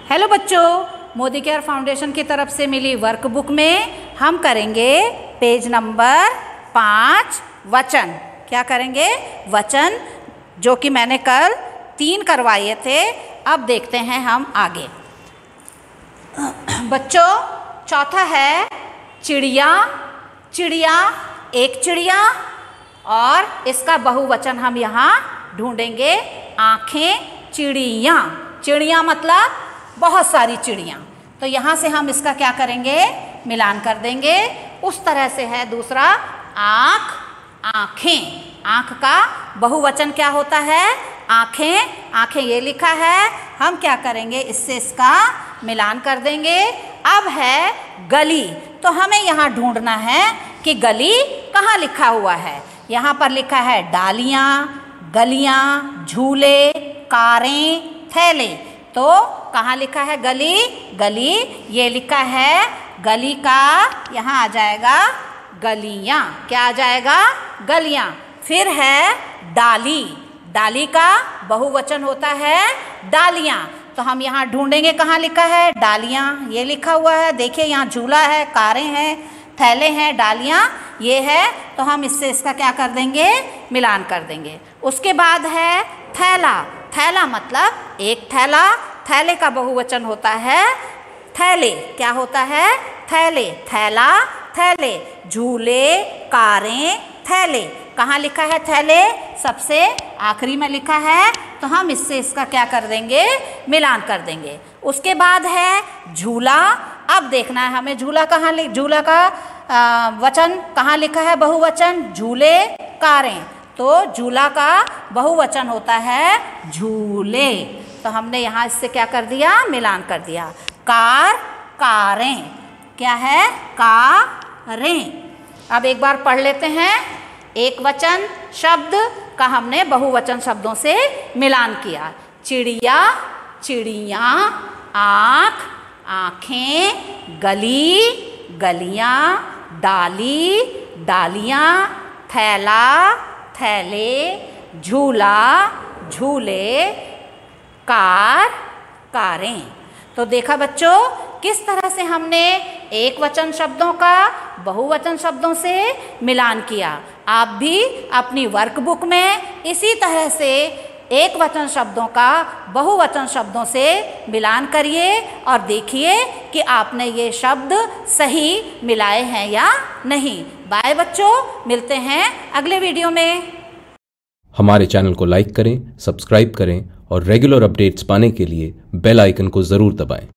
Hello बच्चों, Modi care foundation की तरफ से मिली वर्कबुक में हम करेंगे पेज नंबर 5 वचन। क्या करेंगे? वचन, जो कि मैंने कल 3 करवाए थे। अब देखते हैं हम आगे। बच्चों, चौथा है चिड़िया। चिड़िया, एक चिड़िया, और इसका बहुवचन हम यहाँ ढूंढेंगे, आँखें चिड़िया। चिड़िया मतलब बहुत सारी चिड़िया। तो यहाँ से हम इसका क्या करेंगे? मिलान कर देंगे। उस तरह से है दूसरा, आँख, आँखें। आँख का बहुवचन क्या होता है? आँखें। आँखें ये लिखा है, हम क्या करेंगे? इससे इसका मिलान कर देंगे। अब है गली, तो हमें यहाँ ढूंढना है कि गली कहाँ लिखा हुआ है। यहाँ पर लिखा है डालियाँ, गलियाँ, झूले, कारें, थैले। तो कहाँ लिखा है गली? गली ये लिखा है, गली का यहाँ आ जाएगा गलियाँ। क्या आ जाएगा? गलियाँ। फिर है डाली। डाली का बहुवचन होता है डालियाँ। तो हम यहाँ ढूंढेंगे कहाँ लिखा है? डालियाँ ये लिखा हुआ है। देखिए यहाँ झूला है, कारें हैं, थैले हैं, डालियाँ ये है। तो हम इससे इसका क्या कर देंगे? मिलान कर देंगे। उसके बाद है थैला। थैला मतलब एक थैला। थैले का बहुवचन होता है थैले। क्या होता है? थैले। थैला, थैले। झूले, कारें, थैले। कहाँ लिखा है थैले? सबसे आखिरी में लिखा है। तो हम इससे इसका क्या कर देंगे? मिलान कर देंगे। उसके बाद है झूला। अब देखना है हमें झूला कहाँ झूला का वचन कहाँ लिखा है? बहुवचन झूले, कारें। तो झूला का बहुवचन होता है झूले। तो हमने यहाँ इससे क्या कर दिया? मिलान कर दिया। कार, कारें। क्या है? कारें। अब एक बार पढ़ लेते हैं। एक वचन शब्द का हमने बहुवचन शब्दों से मिलान किया। चिड़िया, चिड़िया, आँख, आँखें, गली, गलियाँ, डाली, डालियाँ, थैला, थैले, झूला, झूले, कार, कारें। तो देखा बच्चों, किस तरह से हमने एक वचन शब्दों का बहुवचन शब्दों से मिलान किया। आप भी अपनी वर्कबुक में इसी तरह से एक वचन शब्दों का बहुवचन शब्दों से मिलान करिए और देखिए कि आपने ये शब्द सही मिलाए हैं या नहीं। बाय बच्चों, मिलते हैं अगले वीडियो में। हमारे चैनल को लाइक करें, सब्सक्राइब करें और रेगुलर अपडेट्स पाने के लिए बेल आइकन को ज़रूर दबाएं।